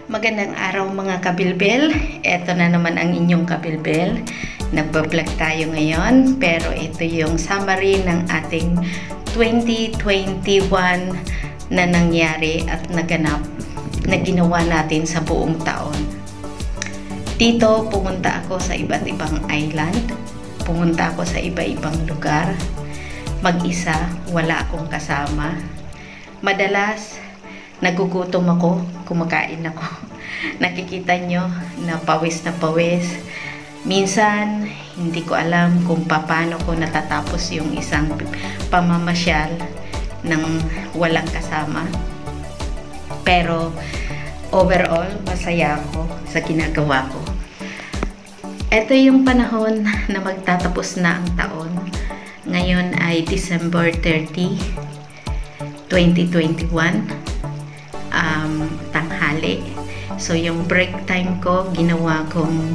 Magandang araw mga kabilbil. Ito na naman ang inyong kabilbil. Nagbablog tayo ngayon, pero ito yung summary ng ating 2021 na nangyari at naganap na ginawa natin sa buong taon. Dito pumunta ako sa iba't ibang island. Pumunta ako sa iba-ibang lugar. Mag-isa, wala akong kasama. Madalas nagugutom ako, kumakain ako. Nakikita nyo na pawis na pawis. Minsan, hindi ko alam kung paano ko natatapos yung isang pamamasyal ng walang kasama. Pero, overall, masaya ako sa ginagawa ko. Ito yung panahon na magtatapos na ang taon. Ngayon ay December 30, 2021. Tanghali. So, yung break time ko, ginawa kong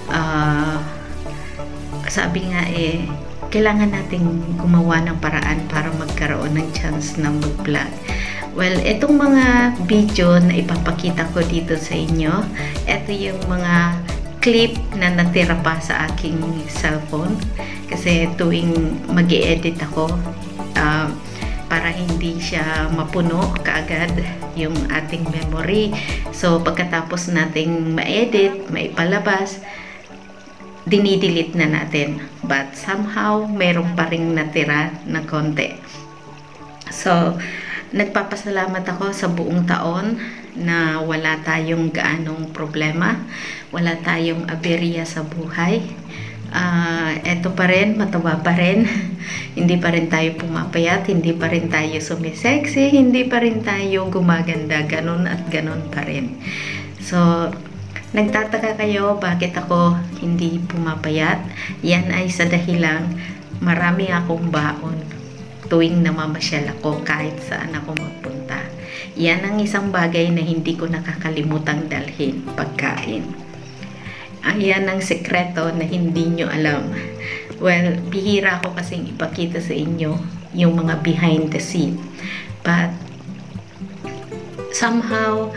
sabi nga kailangan nating gumawa ng paraan para magkaroon ng chance na mag-vlog. Well, itong mga video na ipapakita ko dito sa inyo, ito yung mga clip na natira pa sa aking cellphone. Kasi tuwing mag-i-edit ako, para hindi siya mapuno kaagad yung ating memory. So, pagkatapos nating ma-edit, maipalabas, dinidelete na natin. But somehow, meron pa ring natira na konti. So, nagpapasalamat ako sa buong taon na wala tayong gaanong problema, wala tayong aberya sa buhay. Eto pa rin, matawa pa rin. Hindi pa rin tayo pumapayat, hindi pa rin tayo sumisexy, hindi pa rin tayo gumaganda, ganun at ganun pa rin. So, nagtataka kayo bakit ako hindi pumapayat? Yan ay sa dahilang marami akong baon tuwing namamasyal ako kahit saan ako magpunta. Yan ang isang bagay na hindi ko nakakalimutang dalhin, pagkain. Ayan ang sekreto na hindi nyo alam. Well, bihira ko kasing ipakita sa inyo yung mga behind the scene. But, somehow,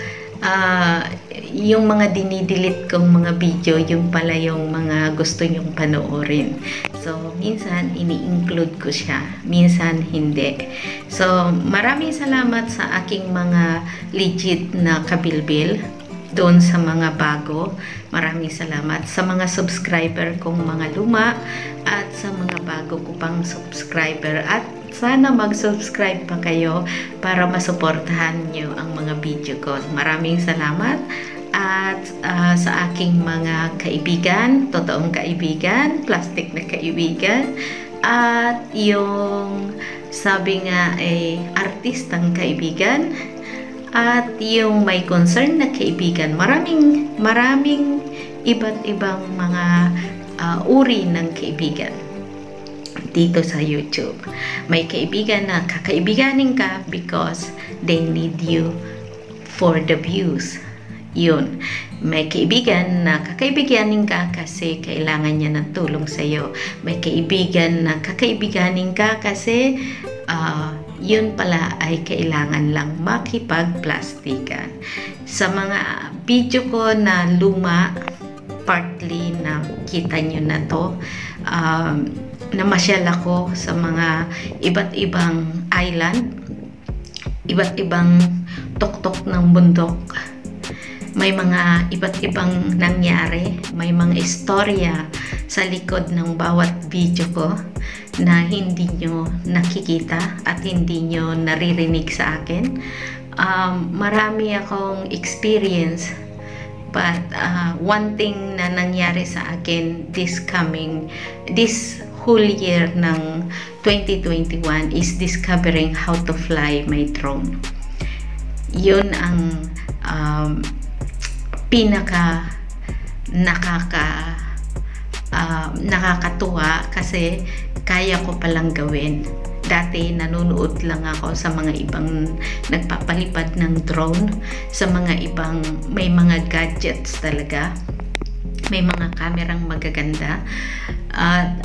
yung mga dinidelete kong mga video, yung pala yung mga gusto nyong panoorin. So, minsan, ini-include ko siya. Minsan, hindi. So, maraming salamat sa aking mga legit na kabilbil. Doon sa mga bago, maraming salamat sa mga subscriber kong mga luma at sa mga bago ko pang subscriber, at sana mag-subscribe pa kayo para masuportahan nyo ang mga video ko. Maraming salamat. At sa aking mga kaibigan, totoong kaibigan, plastic na kaibigan, at yung sabi nga artistang kaibigan, at yung may concern na kaibigan. Maraming iba't ibang mga uri ng kaibigan dito sa YouTube. May kaibigan na kakaibiganin ka because they need you for the views. Yun. May kaibigan na kakaibiganin ka kasi kailangan niya ng tulong sa'yo. May kaibigan na kakaibiganin ka kasi yun pala ay kailangan lang makipagplastikan. Sa mga video ko na luma, partly na kita nyo na to, namasyal ako sa mga iba't ibang island, iba't ibang tuktok ng bundok. May mga iba't ibang nangyari, may mga istorya sa likod ng bawat video ko na hindi nyo nakikita at hindi nyo naririnig sa akin. Marami akong experience, but one thing na nangyari sa akin this whole year ng 2021 is discovering how to fly my drone. Yun ang pinaka nakakatuwa kasi kaya ko palang gawin. Dati nanonood lang ako sa mga ibang nagpapalipad ng drone, sa mga ibang may mga gadgets talaga, may mga kamerang magaganda, at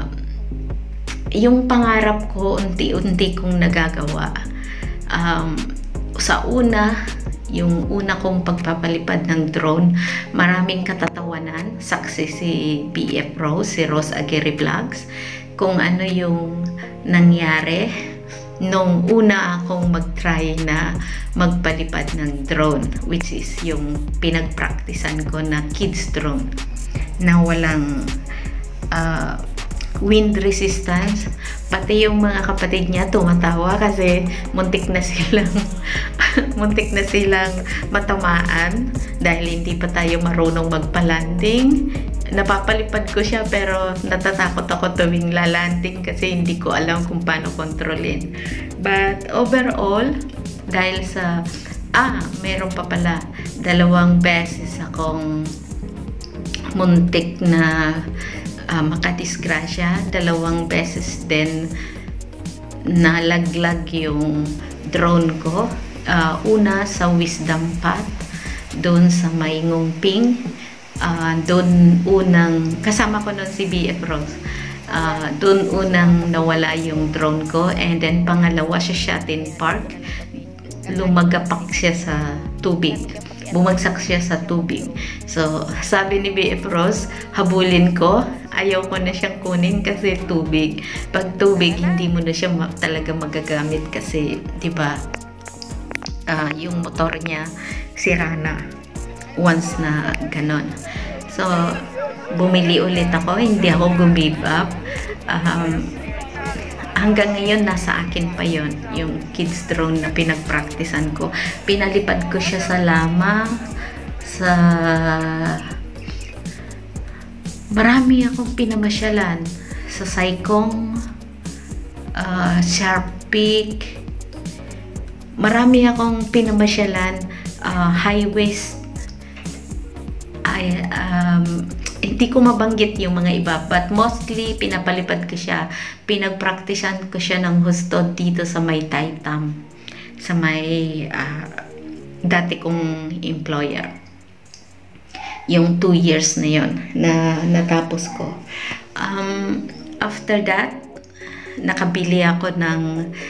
yung pangarap ko unti-unti kong nagagawa. Sa una yung una kong pagpapalipad ng drone, maraming katatawanan. Saksi si BF Rose, si Rose Aguirre Vlogs, kung ano yung nangyari nung una akong mag-try na magpalipad ng drone, which is yung pinagpraktisan ko na kids drone na walang wind resistance. Pati yung mga kapatid niya tumatawa kasi muntik na silang muntik na silang matamaan dahil hindi pa tayo marunong magpa-landing. Napapalipad ko siya pero natatakot ako tuwing lalanding kasi hindi ko alam kung paano kontrolin. But overall, dahil sa meron pa pala, 2 beses akong muntik na makadisgrasya. 2 beses din nalaglag yung drone ko. Una sa Wisdom Path doon sa may Ngongping. Doon unang kasama ko noon si BF Rose. Doon unang nawala yung drone ko, and then pangalawa sa Shatin Park, lumagapak siya sa tubig, bumagsak siya sa tubig. So sabi ni BF Rose, habulin ko, ayaw ko na siyang kunin kasi tubig. Pag tubig, hindi mo na siya talaga magagamit kasi, di ba, yung motor niya sira na once na ganon. So bumili ulit ako, hindi ako give up. Hanggang ngayon nasa akin pa yon yung kids drone na pinagpraktisan ko. Pinalipad ko siya sa Lama, sa marami akong pinamasyalan, sa Saikong, Sharp Peak, marami akong pinamasyalan, highways. Hindi ko mabanggit yung mga iba, but mostly pinapalipad ko siya, pinagpraktisan ko siya ng husto dito sa may Taitam, sa may dati kong employer. Yung 2 years na yon na natapos ko. After that, nakabili ako ng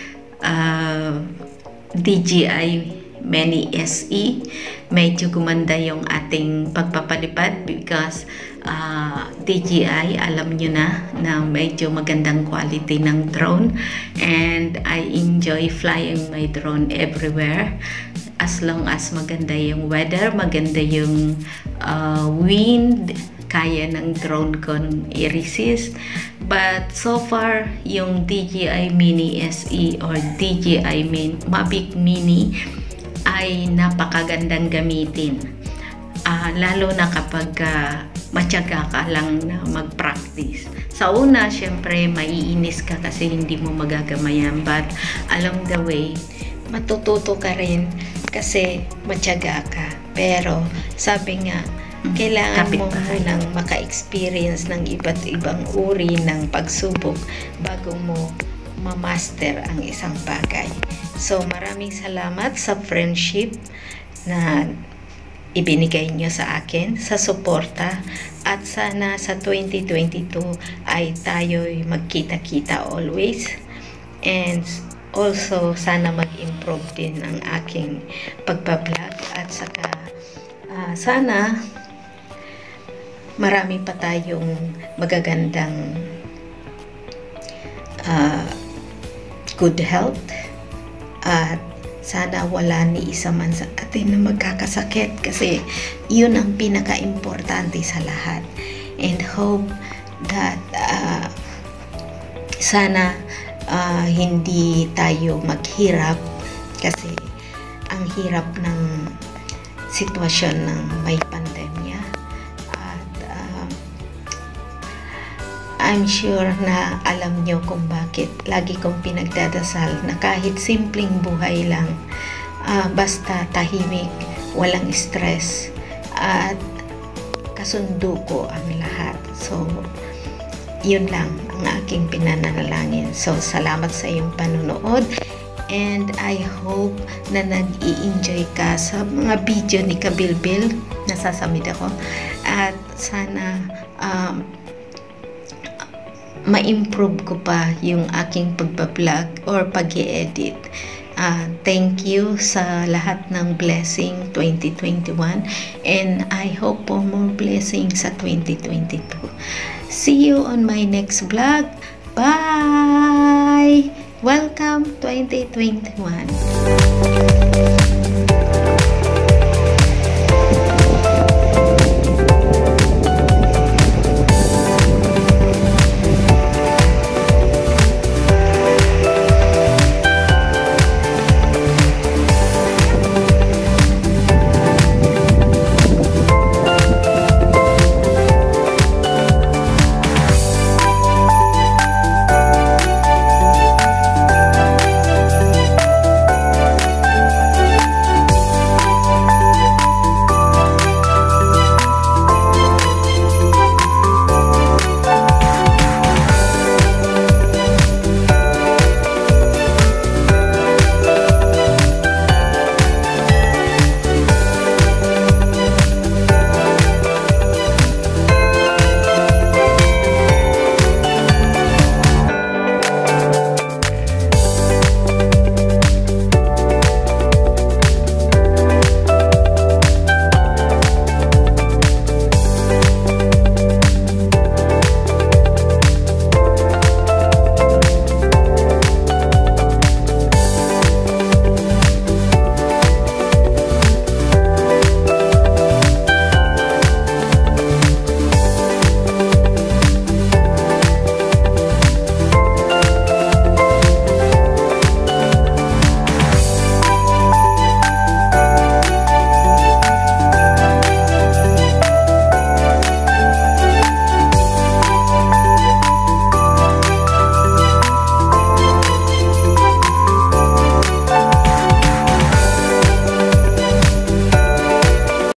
DJI Mini SE. Medyo gumanda yung ating pagpapalipad because DJI, alam nyo na medyo magandang quality ng drone, and I enjoy flying my drone everywhere as long as maganda yung weather, maganda yung wind, kaya ng drone ko i-resist. But so far, yung DJI Mini SE or DJI Mavic Mini ay napakagandang gamitin, lalo na kapag matyaga ka lang na mag-practice. Sa una, syempre maiinis ka kasi hindi mo magagamayan, but along the way matututo ka rin kasi matyaga ka. Pero sabi nga, kailangan mo munang maka-experience ng iba't ibang uri ng pagsubok bago mo ma-master ang isang bagay. So maraming salamat sa friendship na ibinigay nyo sa akin, sa suporta, at sana sa 2022 ay tayo'y magkita-kita always, and also sana mag-improve din ang aking pagbablog, at saka sana marami pa tayong magagandang good health, at sana wala ni isa man sa atin na magkakasakit kasi yun ang pinaka-importante sa lahat. And hope that sana hindi tayo maghirap kasi ang hirap ng sitwasyon ng may pandemya. I'm sure na alam nyo kung bakit lagi kong pinagdadasal na kahit simpleng buhay lang, basta tahimik, walang stress, at kasundo ko ang lahat. So, yun lang ang aking pinananalangin. So, salamat sa iyong panunood, and I hope na nag-i-enjoy ka sa mga video ni Kabilbil. Nasasamid ako. At sana ma-improve ko pa yung aking pagbablog or pag-i-edit. Thank you sa lahat ng blessing 2021 and I hope for more blessings sa 2022. See you on my next vlog. Bye! Welcome 2021.